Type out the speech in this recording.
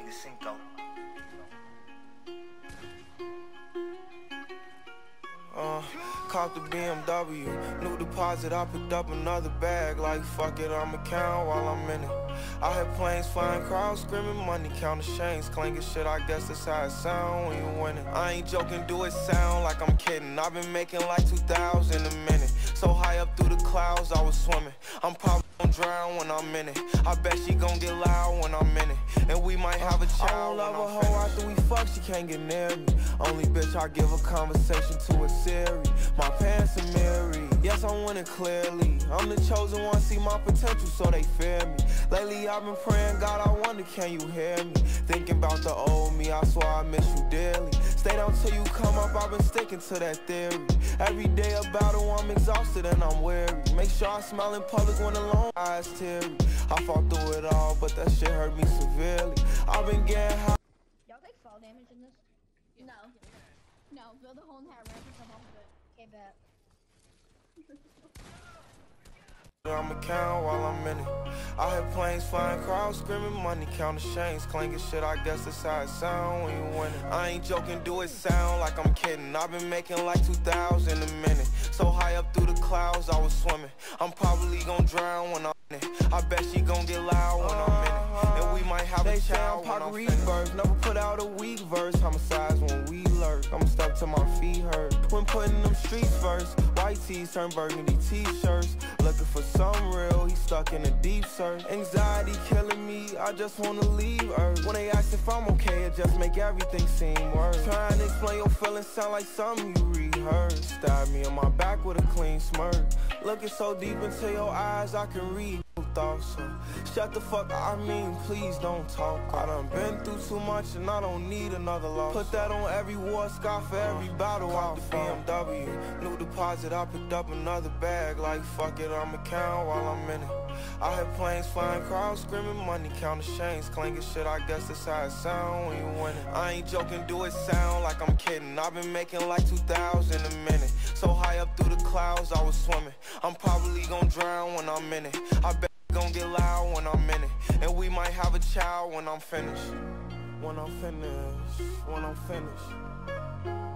Cinco. Caught the BMW, new deposit, I picked up another bag. Like fuck it, I'ma count while I'm in it. I had planes flying, crowds screaming, money counting chains, clanking shit, I guess that's how it sound when you winning. I ain't joking, do it sound like I'm kidding. I've been making like 2,000 a minute. So high up through the clouds, I was swimming. I'm probably gon' drown when I'm in it. I bet she gon' get loud when I'm in it. And we might have a child. I don't love a hoe after we fuck, she can't get near me. Only bitch I give a conversation to is Siri. My pants are mirrored, yes I'm winning clearly. I'm the chosen one, see my potential so they fear me. Lately I've been praying, God I wonder can you hear me. Thinking about the old me, I swear I miss you dearly. Stay down till you come up, I've been sticking to that theory. Every day a battle, I'm exhausted and I'm weary. Make sure I smile in public when alone, eyes teary. I fought through it all, but that shit hurt me severely. I've been getting high. Y'all take fall damage in this? No. No, build a whole entire ramp and come off of it. Okay, bet. I'ma count while I'm in it. I had planes flying, crowds screaming, money counting chains, clanking shit, I guess that's how it sound when you winning. I ain't joking, do it sound like I'm kidding. I've been making like 2,000 a minute. So high up through the clouds, I was swimming. I'm probably gon' drown when I'm in it. I bet she gon' get loud when I'm in it. And we might have a child when I'm finished. Never put out a weak verse, homicides when we lurk. I'm stuck till my feet hurt. When putting them streets first, white tees turn burgundy t-shirts. Looking for some real, he stuck in a deep search. Anxiety killing me, I just wanna leave Earth. When they ask if I'm okay, it just make everything seem worse. Trying to explain your feelings sound like something you rehearsed. Stab me on my back with a clean smirk. Looking so deep into your eyes, I can read thoughts. So shut the fuck up, I mean please don't talk. I done been through too much and I don't need another loss. Put that on every war scar for every battle. Out the BMW, new deposit, I picked up another bag. Like fuck it, I'ma count while I'm in it. I had planes flying, crowds screaming, money counting chains, clanking shit, I guess that's how it sound when you winning. I ain't joking, do it sound like I'm kidding. I've been making like 2,000 a minute. So high up through the clouds, I was swimming. I'm probably gon' drown when I'm in it. I bet gon' get loud when I'm in it. And we might have a child when I'm finished. When I'm finished.